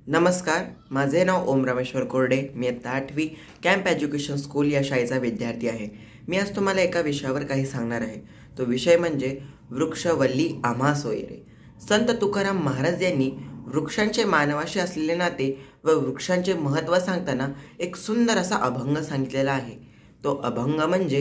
नमस्कार, माझे नाव ओम रामेश्वर कोरडे. मी इयत्ता 8वी कॅम्प एज्युकेशन स्कूल या शाळेचा विद्यार्थी आहे. मी आज तुम्हाला एका विषयावर काही सांगणार आहे. तो विषय म्हणजे वृक्षवल्ली आम्हा सोयरे. संत तुकाराम महाराज यांनी वृक्षांचे मानवाशी असलेले नाते व वृक्षांचे महत्त्व सांगताना एक सुंदर असा अभंग सांगितलेला आहे. तो अभंग म्हणजे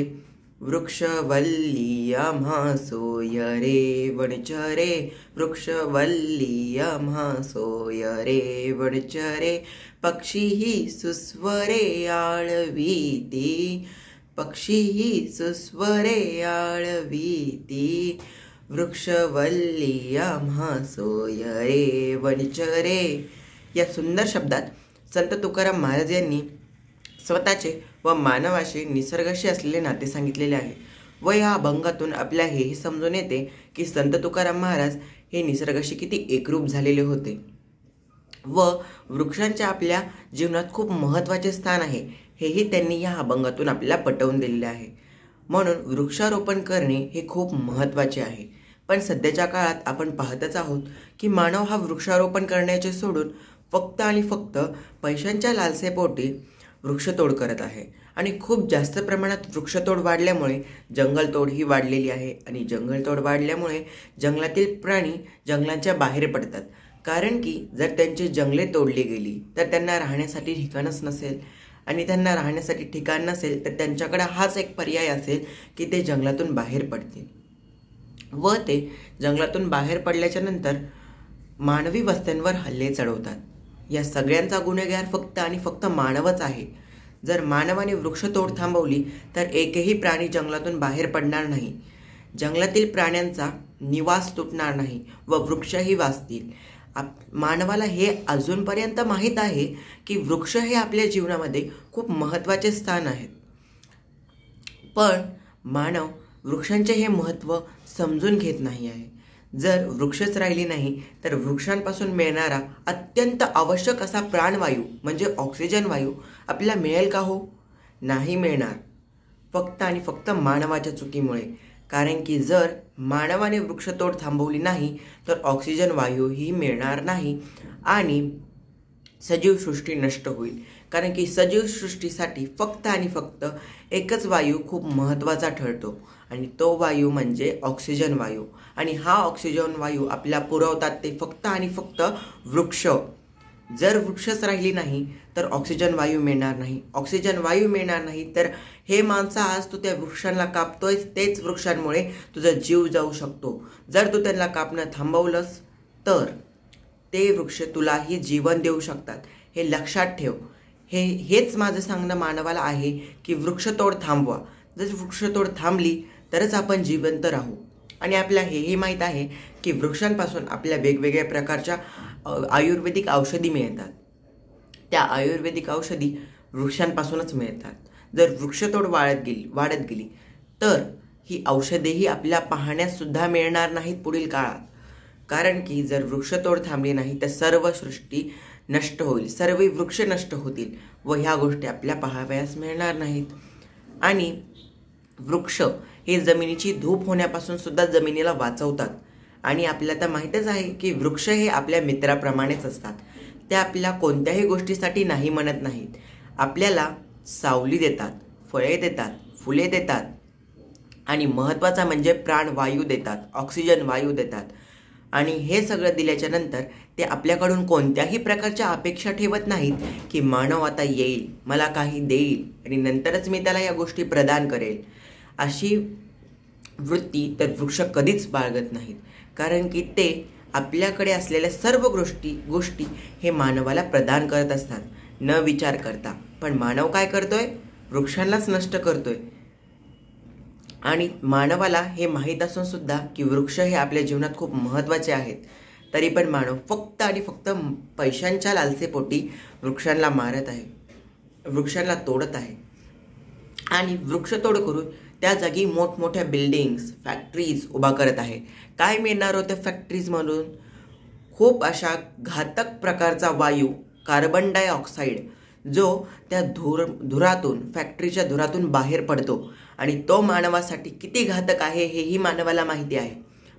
वृक्षवल्ली आम्हा सोयरे वनचरे, वृक्षवल्ली आम्हा सोयरे वनचरे, पक्षीही सुस्वरे आळवीती, पक्षीही सुस्वरे आळवीती, वृक्षवल्ली आम्हा सोयरे वनचरे. या सुंदर शब्दात संत तुकाराम महाराज यांनी स्वतःचे व मानवाशी निसर्गाशी असलेले नाते सांगितलेले आहे. व या अभंगातून आपल्या हेही समजून येते की संत तुकाराम महाराज हे निसर्गाशी किती एकरूप झालेले होते व वृक्षांचे आपल्या जीवनात खूप महत्त्वाचे स्थान आहे हेही त्यांनी या अभंगातून आपल्याला पटवून दिलेले आहे. म्हणून वृक्षारोपण करणे हे खूप महत्त्वाचे आहे. पण सध्याच्या काळात आपण पाहतच आहोत की मानव हा वृक्षारोपण करण्याचे सोडून फक्त आणि फक्त पैशांच्या लालसेपोटी वृक्षतोड करत आहे. आणि खूप जास्त प्रमाणात वृक्षतोड वाढल्यामुळे जंगलतोड ही वाढलेली आहे. आणि जंगलतोड वाढल्यामुळे जंगलातील प्राणी जंगलांच्या बाहेर पडतात. कारण की जर त्यांची जंगले तोडली गेली तर त्यांना राहण्यासाठी ठिकाणच नसेल. आणि त्यांना राहण्यासाठी ठिकाण नसेल तर त्यांच्याकडे हाच एक पर्याय असेल की ते जंगलातून बाहेर पडतील. व ते जंगलातून बाहेर पडल्याच्या नंतर मानवी वस्त्यांवर हल्ले चढवतात. या सगळ्यांचा गुन्हेगार फक्त आणि फक्त मानवच आहे. जर मानवाने वृक्षतोड थांबवली तर एकही प्राणी जंगलातून बाहेर पडणार नाही. जंगलातील प्राण्यांचा निवास तुटणार नाही व वृक्षही वाचतील. मानवाला हे अजूनपर्यंत माहीत आहे की वृक्ष हे आपल्या जीवनामध्ये खूप महत्त्वाचे स्थान आहेत. पण मानव वृक्षांचे हे महत्त्व समजून घेत नाही आहे. जर वृक्षच राहिली नाही तर वृक्षांपासून मिळणारा अत्यंत आवश्यक असा प्राणवायू म्हणजे ऑक्सिजन वायू आपल्याला मिळेल का हो? नाही मिळणार. फक्त आणि फक्त मानवाच्या चुकीमुळे. कारण की जर मानवाने वृक्षतोड थांबवली नाही तर ऑक्सिजन वायूही मिळणार नाही आणि सजीवसृष्टी नष्ट होईल. कारण की सजीवसृष्टीसाठी फक्त आणि फक्त एकच वायू खूप महत्त्वाचा ठरतो आणि तो वायू म्हणजे ऑक्सिजन वायू. आणि हा ऑक्सिजन वायू आपल्याला पुरवतात ते फक्त आणि फक्त वृक्ष. जर वृक्षच राहिली नाही तर ऑक्सिजन वायू मिळणार नाही. ऑक्सिजन वायू मिळणार नाही तर हे माणसं आज तू त्या वृक्षांना कापतोय, तेच वृक्षांमुळे तुझा जीव जाऊ शकतो. जर तू त्यांना कापणं थांबवलंस तर ते वृक्ष तुलाही जीवन देऊ शकतात. हे लक्षात ठेव. हेच माझं सांगणं मानवाला आहे की वृक्षतोड थांबवा. जर वृक्षतोड थांबली तरच आपण जिवंत राहू. आणि आपल्याला हेही माहीत आहे की वृक्षांपासून आपल्या वेगवेगळ्या प्रकारच्या आयुर्वेदिक औषधी मिळतात. त्या आयुर्वेदिक औषधी वृक्षांपासूनच मिळतात. जर वृक्षतोड वाढत गेली तर ही औषधेही आपल्याला पाहण्यासुद्धा मिळणार नाहीत पुढील काळात. कारण की जर वृक्षतोड थांबली नाही तर सर्व सृष्टी नष्ट होईल, सर्व वृक्ष नष्ट होतील व ह्या गोष्टी आपल्याला पाहावयास मिळणार नाहीत. आणि वृक्ष हे जमिनीची धूप होण्यापासून सुद्धा जमिनीला वाचवतात. आणि आपल्याला तर माहीतच आहे की वृक्ष हे आपल्या मित्राप्रमाणेच असतात. ते आपल्याला कोणत्याही गोष्टीसाठी नाही म्हणत नाहीत. आपल्याला सावली देतात, फळे देतात, फुले देतात आणि महत्त्वाचा म्हणजे प्राणवायू देतात, ऑक्सिजन वायू देतात. आणि हे सगळं दिल्याच्या नंतर ते आपल्याकडून कोणत्याही प्रकारच्या अपेक्षा ठेवत नाहीत की मानव आता येईल, मला काही देईल आणि नंतरच मी त्याला या गोष्टी प्रदान करेल. अशी वृत्ती तर वृक्ष कधीच बाळगत नाहीत. कारण की ते आपल्याकडे असलेल्या सर्व गोष्टी हे मानवाला प्रदान करत असतात न विचार करता. पण मानव काय करतोय? वृक्षांनाच नष्ट करतोय. आणि मानवाला हे माहीत असून सुद्धा की वृक्ष हे आपल्या जीवनात खूप महत्त्वाचे आहेत तरी पण मानव फक्त आणि फक्त पैशांच्या लालसेपोटी वृक्षांना मारत आहे, वृक्षांना तोडत आहे. आणि वृक्षतोड करून त्या जागी मोठमोठ्या बिल्डिंग्स, फॅक्टरीज उभा करत आहे. काय मिळणार होत्या फॅक्टरीजमधून? खूप अशा घातक प्रकारचा वायू कार्बन डायऑक्साईड जो त्या धुरातून, फॅक्टरीच्या धुरातून बाहेर पडतो आणि तो मानवासाठी किती घातक आहे हेही मानवाला माहिती आहे.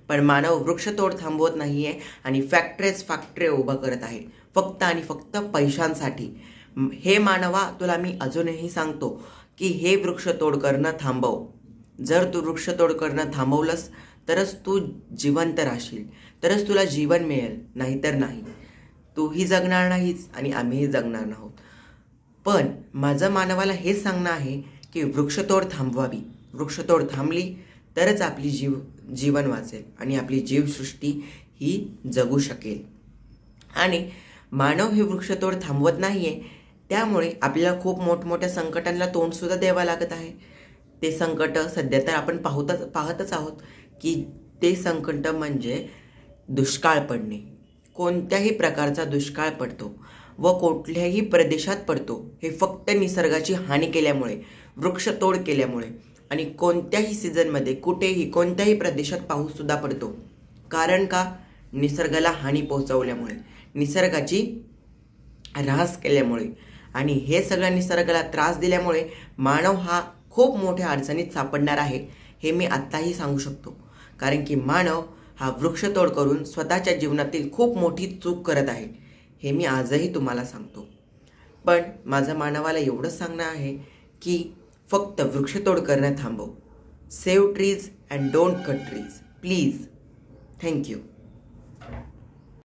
पण मानव वृक्षतोड थांबवत नाही आहे आणि फॅक्टरी उभं करत आहे फक्त आणि फक्त पैशांसाठी. हे मानवा, तुला मी अजूनही सांगतो की हे वृक्षतोड करणं थांबव. जर तू वृक्षतोड करणं थांबवलंस तरच तू जिवंत राहशील, तरच तुला जीवन मिळेल, नाहीतर नाही. तूही जगणार नाहीस आणि आम्हीही जगणार नाहोत. पण माझं मानवाला हेच सांगणं आहे की वृक्षतोड थांबवावी. वृक्षतोड थांबली तरच आपली जीवन वाचेल आणि आपली जीवसृष्टी ही जगू शकेल. आणि मानव हे वृक्षतोड थांबवत नाही आहे, त्यामुळे आपल्याला खूप मोठमोठ्या संकटांना तोंडसुद्धा द्यावं लागत आहे. ते संकट सध्या तर आपण पाहतच आहोत की ते संकट म्हणजे दुष्काळ पडणे. कोणत्याही प्रकारचा दुष्काळ पडतो व कुठल्याही प्रदेशात पडतो हे फक्त निसर्गाची हानी केल्यामुळे, वृक्षतोड केल्यामुळे. आणि कोणत्याही सीझनमध्ये कुठेही कोणत्याही प्रदेशात पाऊससुद्धा पडतो. कारण का? निसर्गाला हानी पोहोचवल्यामुळे, निसर्गाची ऱ्हास केल्यामुळे. आणि हे सगळं निसर्गाला त्रास दिल्यामुळे मानव हा खूप मोठ्या अडचणीत सापडणार आहे, हे मी आत्ताही सांगू शकतो. कारण की मानव हा वृक्षतोड करून स्वतःच्या जीवनातील खूप मोठी चूक करत आहे, हे मी आजही तुम्हाला सांगतो. पण माझं मानवाला एवढंच सांगणं आहे की फक्त वृक्षतोड करणं थांबव. Save trees and don't cut trees, please. Thank you.